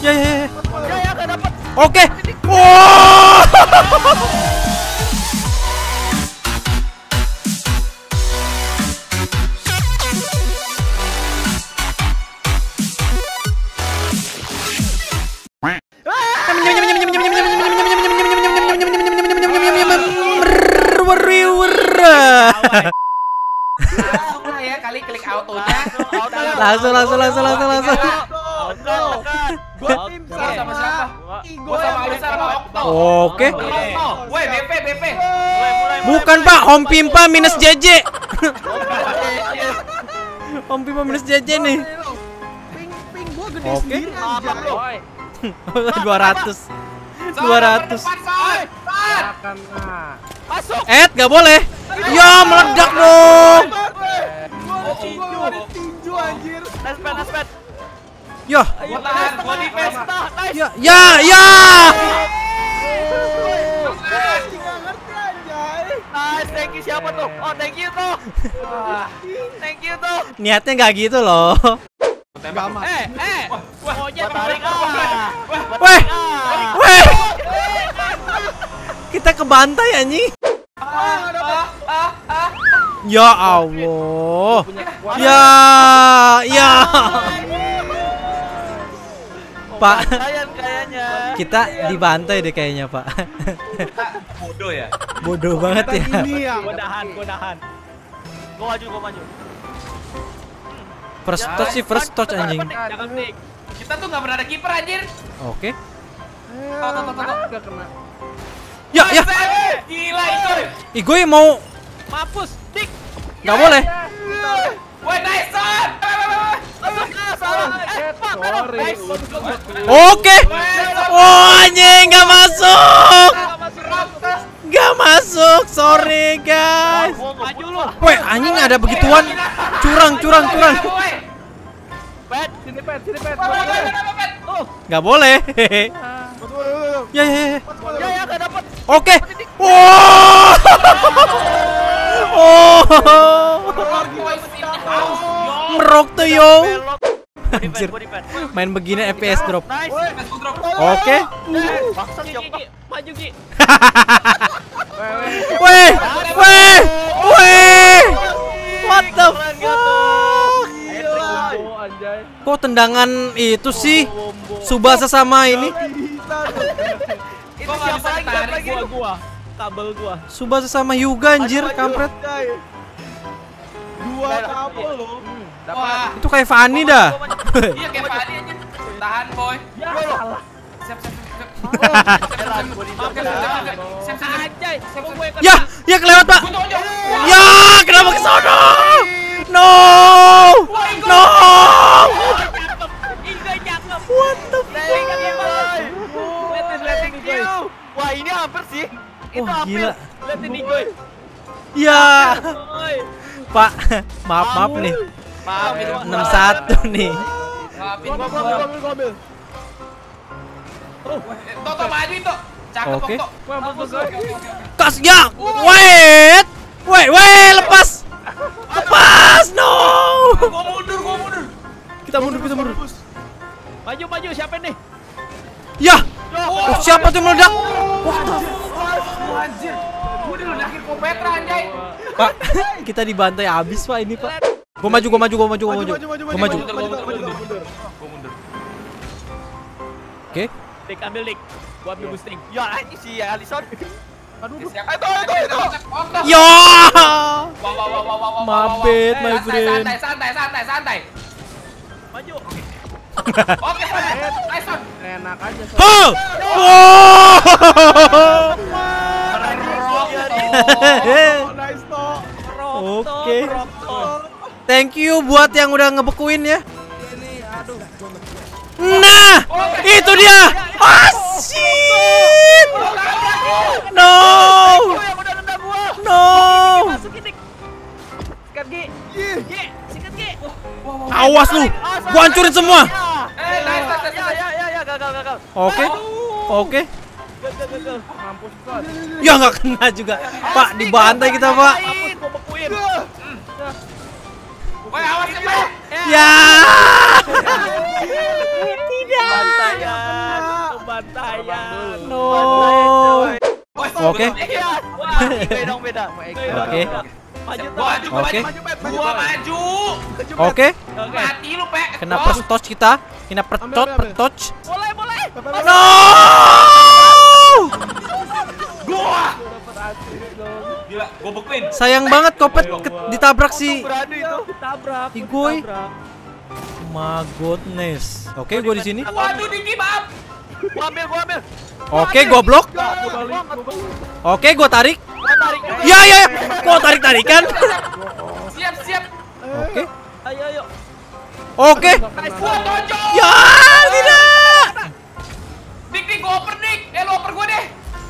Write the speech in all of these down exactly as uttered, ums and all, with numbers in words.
Ya ya ya. Ya ya gak dapet. Oke. Wow. Langsung lah ya kali klik autonya. Langsung langsung langsung langsung langsung. Gua tim sama siapa? Gua sama Alisa sama Okto. Oke. Woi, B P B P. Bukan Pak, Om Pimpa minus J J. Om Pimpa minus J J nih. Ping ping gua gede Oke. sendiri anjay. dua ratus. dua ratus. Masuk. Ed, gak boleh. Ya, meledak dong. Gua ada tinju, ada tinju anjir. Nice pet, nice pet. Ya. Gua tahan, gua defense. Nice. Ya, ya, ya. Enggak ngerti anjay. Nice, thank you siapa tuh? Oh, thank you tuh. Thank you tuh. Niatnya gak gitu loh. Gamat. Eh, eh. Monyet tarik ah. Weh, weh. Kita kebantai anjing. Ah, ah, ah. Ya Allah. Ya, ya. Pak, Kalian kayaknya. kita dibantai deh kayaknya, Pak. Bodoh ya. Bodoh banget ya. Ini ya. Gua nahan, gua nahan. Gua maju, gua maju. First touch sih, first touch anjing. Jangan nik. Kita tuh nggak pernah ada kiper anjir. Oke. Tuh tuh tuh tuh. Enggak kena. Ya, ya. Gila itu. Igoy mau Mampus, dik. nggak boleh. Woi, nice shot. Oke. Oh, anjing nggak masuk. Nggak masuk. Sorry, guys. Maju lu. Weh, anjing ada begituan. Curang, curang, curang. Pet, sini pet, sini pet. Tuh. Nggak boleh. Ya, ya, ya. Ya ya gak dapet. Oke. Wow. Oh. Merok tuh yo. Anjir. Main begini F P S drop. Nice. Oke. Baksa Gigi, maju Gi. Weh, weh, weh. What the fuck? Kok tendangan itu sih? Subasa sama ini? Itu siapa lagi? Lagi gua gua. Kabel gua. Subasa sama Hyuga anjir, kampret. Dua kabel loh. Wah, Itu kayak Fanny dah. iya kayak Fadi aja. Tahan, boy. Ya salah. Siap, siap, siap. Siap, siap, anjay. Siap gue kena. Ya, ya kelewat, Pak. Ya, kenapa ke sono? No. No. Indah cakep. What the fuck? Wah, ini hampir sih. Itu Wah, hampir. gila. Lihat ini, Goy. Ya. Pak, maaf maaf nih. Maaf, itu enam satu nih. Maafin Gua gua. ambil, gua ambil, gua ambil. Toto maju itu. Cakep, Oke. Toto. Kas ya. Wait. Wait, wait, lepas. Lepas. No. Gua mundur, gua mundur. Kita mundur, kita mundur. Maju, maju. Siapa nih? Ya. Oh, siapa tuh meledak? What the Anjir. Gua diledakin Kopetra anjay. Pak, kita dibantai abis Pak ini Pak. Gua maju, gua maju, gua maju, gua maju. Gua maju. Oke. Dik, ambil Dik. Gua ambil boosting. Ya, ini si Alison. Aduh, Siapa? Itu, itu, itu. Ya. Wow, wow, wow, wow, wow, wow. Mabet, my friend. Santai, santai, santai, santai. Maju. Oke, nice one. enak aja. Huh. Wow. Nice toh. Oke. Thank you buat yang udah ngebekuin ya. Nah, itu dia. Ah, shit. No. No. Sikat Gi. Gi, sikat Gi. Awas lu. Gua hancurin semua. Eh, nice, nice, ya, ya, ya, ya, gagal, gagal. Oke. Oke. Gagal, gagal. Mampus kan. Ya nggak kena juga. Pak, dibantai kita, Pak. Gua bekuin. Woi, awas ya, Pak. Ya. Tidak. Pembantaian. No. Oke. Beda beda. Oke. Maju, Oke. Gua maju. Oke. Mati lu, Pe. Kena first touch kita. Kena first touch, first touch. Boleh, boleh. No! Gua. Gila, gua bekuin. Sayang banget Kopet ke- ditabrak si Berani itu. Ditabrak. Igoy. My goodness. Oke, gue di sini. Waduh, Diki, maaf. Gua ambil, gua ambil. Oke, gue blok. Oke, gue tarik. Gua tarik juga. Ya, ya, ya. Kok tarik-tarikan? Siap, siap. Oke. Ayo, ayo. Oke. Gua tonjol. Ya, tidak. Dik, Dik, gua oper, Dik. Eh, lu oper gua deh.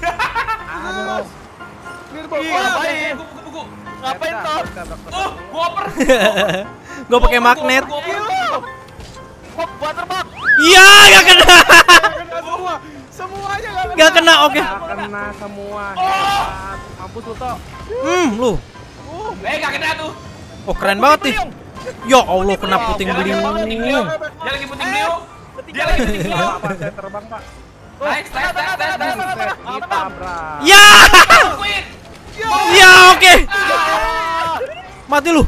Iya, baik. Buku, buku, buku. Ngapain toh? Oh, gua oper. Gue pakai magnet. Gua oper, gua oper. Kok buat terbang? Iya, gak kena. Semua. Semuanya enggak kena. Gak kena, oke. Kena semua. Oh. Mampus lu, Tok. Hmm, lu. Eh, gak kena tuh. Oh, keren banget nih. Ya Allah, kena puting Dia lagi beliung. puting beliung. Dia lagi puting beliung. Dia lagi puting beliung. Pak, saya terbang, Pak. Nice, nice, nice, nice, nice. Ditabrak. Ya. Queen. Ya, oke. Mati lu.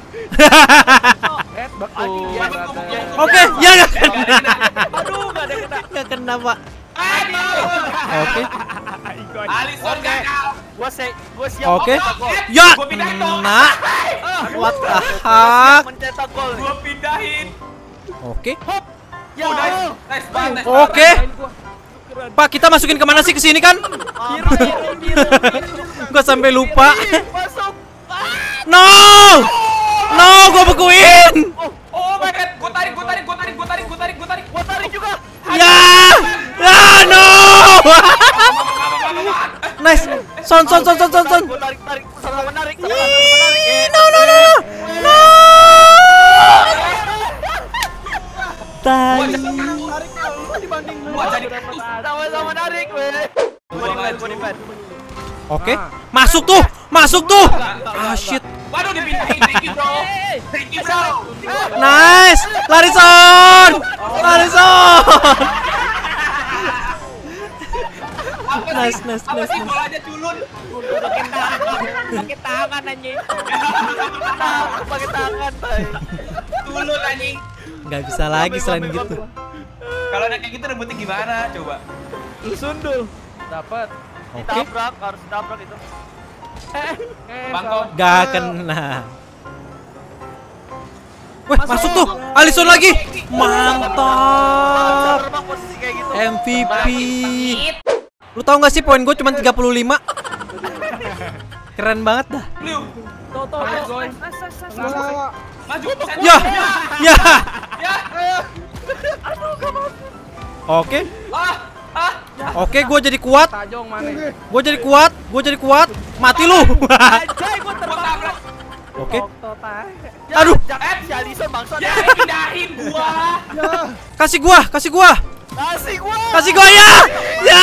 Eh, betul. Iya, brother. Oke, ya gak kena. Aduh, enggak ada kena. Gak kena, Pak. Aduh. Oke. Alisson gagal. Gua se gua siap. Oke. gol. Ya, Gua pindahin dong. kena. What the Gua heck? siap mencetak gol. nih. Gua pindahin. Oke. Ya. Oh, nice. Nice banget, nice Oke. banget. Pak, kita masukin kemana sih ke sini kan? Biru, biru, biru, biru. Gua sampai lupa. Masuk. No! No, gua bekuin. Oh my god, gua tarik, gua tarik, gua tarik, gua tarik, gua tarik, gua tarik. Gua tarik juga. Ya! Ya, no! Nice. Son, son, son, son, son, son. Gua tarik, tarik. Sama menarik, sama menarik. Ih, no, no, no. No! Tai. Gua jadi kaktus. Sama-sama narik, weh. Gua defend, gua defend. Oke. Masuk tuh. Masuk tuh. Ah, shit. Waduh, dipindahin, thank you bro. Thank you bro. Nice. Lari, Son. Lari, Son. Apa sih? Nice, nice, Apa nice, sih nice. bolanya culun? Pakai tangan, pakai tangan anjing. Aku pakai tangan, tay. Culun anjing. Nggak bisa lagi selain gitu. Kalau ada kayak gitu rebutnya gimana? Coba. Lu sundul. Dapat. Oke. Ditabrak, harus ditabrak itu. Eh, Bangkok. Gak kena. Weh, masuk tuh. Alisson lagi. Mantap. Terbang posisi kayak gitu. M V P. Lu tau gak sih poin gue cuma tiga puluh lima? Keren banget dah. Lu. Tuh, tuh, tuh. Maju. Ya. Ya. Ya. Oke. Ah. Ah. Oke, gue jadi kuat. Tajong mana? Gue jadi kuat. Gue jadi kuat. Mati lu. Anjay, gua Gua terbang. tabrak. Oke. Total. Aduh. Jangan si Alisson bangsa. Ya, pindahin gua. Kasih gua, kasih gua. Kasih gua. Kasih gua ya. Ya.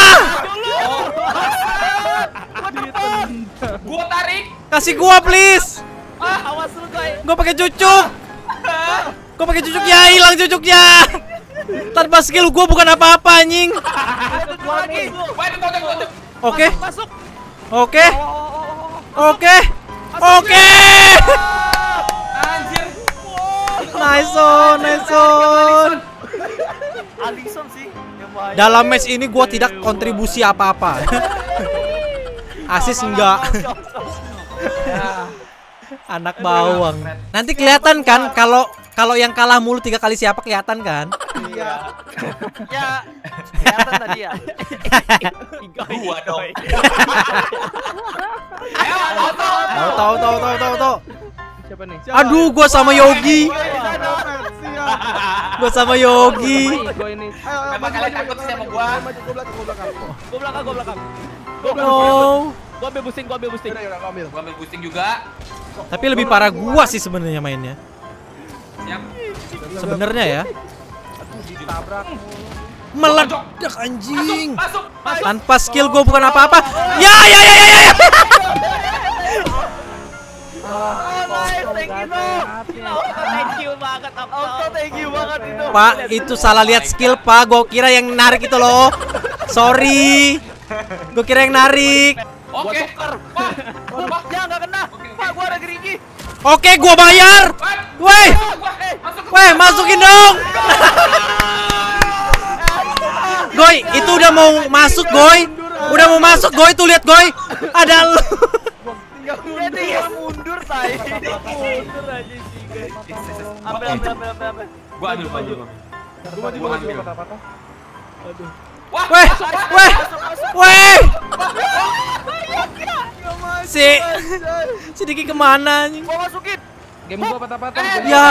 Gua terbang. Gua tarik. Kasih gua please. Ah, awas lu, guys. Gua pakai cucuk. Gua pakai cucuk ya, hilang cucuknya. Tanpa skill gua bukan apa-apa anjing. Itu dua lagi. Waduh, tonjok, tonjok. Oke. Masuk. Oke. Oh, Oke. Oke. Anjir. Nice on, nice on. Alisson sih yang bahaya. Dalam match ini gua tidak kontribusi apa-apa. Asis enggak. Ya. Anak bawang. Nanti kelihatan kan kalau kalau yang kalah mulu tiga kali siapa kelihatan kan? Iya. Ya, kelihatan tadi ya. Gua dong. Ayo, foto. Tahu tahu tahu tahu tahu tahu. Siapa nih? Aduh, gua sama Yogi. Gua sama Yogi. Gue ini. Memang kalian takut sih sama gua. Gua belakang, gua belakang. Oh. Gua ambil boosting, gua ambil boosting. Gua ambil boosting juga. Tapi lebih parah gua sih sebenarnya mainnya. Siap. Sebenarnya ya. Ditabrak. Meledak anjing. Masuk, masuk. Tanpa skill gua bukan apa-apa. Ya ya ya ya ya. Oh, nice, thank you no. Thank you banget, Okto, thank you banget itu. Pak, itu salah lihat skill, Pak. Gue kira yang narik itu loh. Sorry. Gue kira yang narik. Oke. Wah, Wah, ya nggak kena. Pak, gua ada gerigi. Oke, gua bayar. Woi. Woi, masukin dong. Goy, itu udah mau masuk, Goy. Udah mau masuk, Goy. Tuh lihat, Goy. Ada lu. Dia tinggal mundur, tai. Mundur aja sih, guys. Ambil, ambil, ambil, ambil, ambil. Gua ambil, gua ambil. Gua maju, gua maju, patah-patah. Aduh. Wah, Weh, weh, weh. Si, si Diki kemana nih? Gua masukin. Game gua patah-patah. Ya.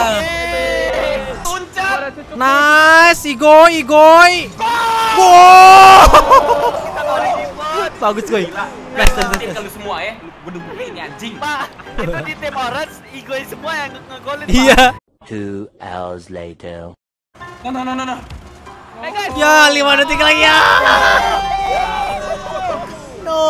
tuncat. Nice, Igoy, Igoy. Wow. Kita golin Dimon. Bagus, Goy. Best tim kalau semua ya. Gua nunggu ini anjing. Pak, itu di tim Orange, Igoy semua yang ngegolin, Pak. Iya. Two hours later. No, no, no, no, no. Eh, guys. Ya, lima detik lagi ya. No.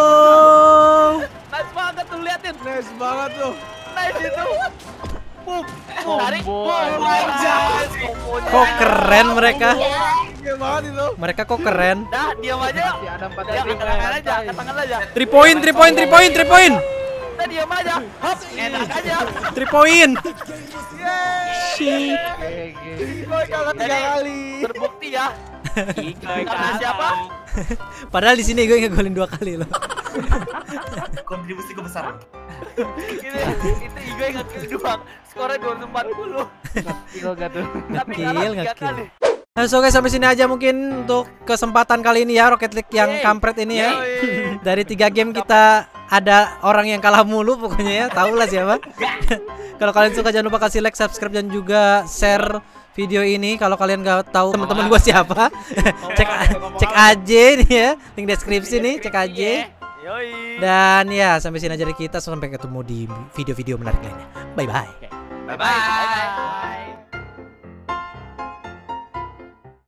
Nice banget tuh, liatin. Nice banget tuh. Nice itu. Boom. Tarik. Combo, Boom. anjay. Kombonya. Kok keren mereka? Gede banget itu. Mereka kok keren. Dah, diam aja. Masih ada empat Ya, detik. angkat tangan aja, angkat tangan aja. Three point, three point, three point, three point. Kita diam aja. Hop, enak aja. Three point. Shit. G G. Igoy kalah tiga Jadi, kali. terbukti ya. Igoy Karena siapa? Padahal di sini gue ngegolin dua kali loh. Kontribusi gue besar. Itu, itu Igoy nge-kill doang. Skornya dua ratus empat puluh. Kill gak tuh? Tapi Nge-kill, kalah tiga nge-kill. kali. Nah, so guys, sampai sini aja mungkin untuk kesempatan kali ini ya, Rocket League yang Yeay. kampret ini ya. Yeay. Dari tiga game kita ada orang yang kalah mulu pokoknya ya, tahu lah siapa. Kalau kalian suka jangan lupa kasih like, subscribe dan juga share video ini. Kalau kalian nggak tahu teman-teman gua siapa, cek cek aja nih ya, link deskripsi nih, cek aja. Yoi. Dan ya sampai sini aja dari kita, sampai ketemu di video-video menarik lainnya. Bye bye. Bye bye.